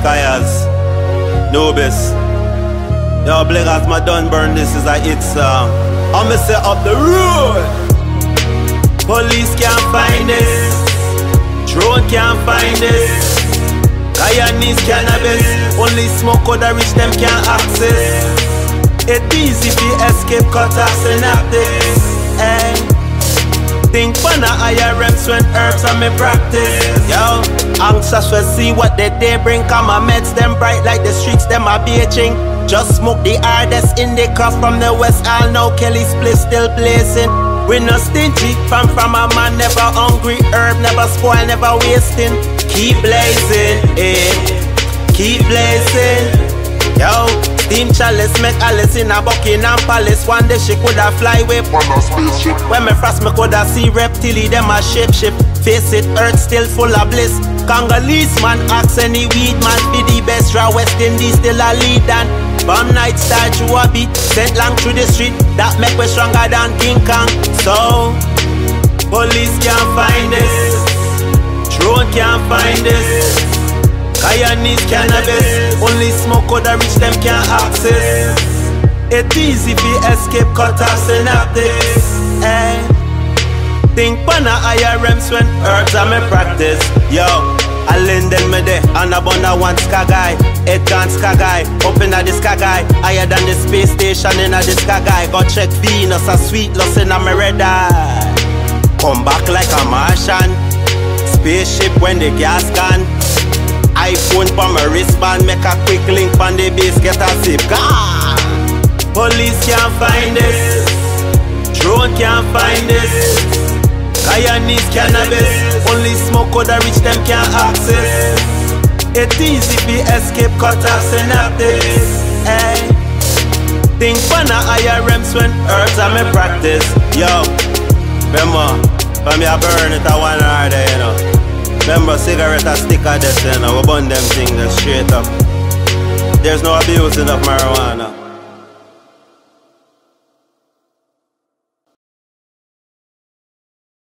Skyers, Nobis. Yo, Blegas, my done burn, this is a hit song. I'ma set up the road. Police can't find this, drone can't find this. Guyanese cannabis, only smoke or the rich them can't access. It's easy to escape cutter synaptics. Think for the IRMs when herbs are me practice. Yo, anxious to see what they bring. Come my meds them bright like the streets them are beaching. Just smoke the hardest indica from the west. All know Kelly split still blazing. We no stingy, from a man never hungry. Herb never spoil, never wasting. Keep blazing, keep blazing. Yo, steam chalice make Alice in a Buckingham Palace. One day she coulda fly away on a spaceship. When me frost me coulda see reptile them a shape shift. Face it, earth still full of bliss. Congolese man ask any weed man be the best. Raw West Indies still a lead and bomb night style to a beat. Sent long through the street that make we stronger than King Kong. So police can't find this, drone can't find this. Guyanese cannabis, only smoke or the rich them can't access. It's easy to escape cutter synaptics. Think for the IRMs when herbs are me practice. Yo, I lend them me there, and a bunda one ska guy. Head gone ska guy, up in the ska guy. Higher than the space station in the ska guy. Go check Venus, a sweet loss in a me red eye. Come back like a Martian, spaceship when the gas gone. iPhone for my wristband, make a quick link on the base, get a zip. God! Police can't find this, drone can't find this. Guyanese cannabis, only smoke or the rich them can't access. It's easy to escape cutter synaptics. Think for the IRMs when herbs are me practice. Yo, remember, from me I burn it a one hour there, you know. Remember cigarette a sticker this, you know. We burn them things straight up. There's no abusing of marijuana.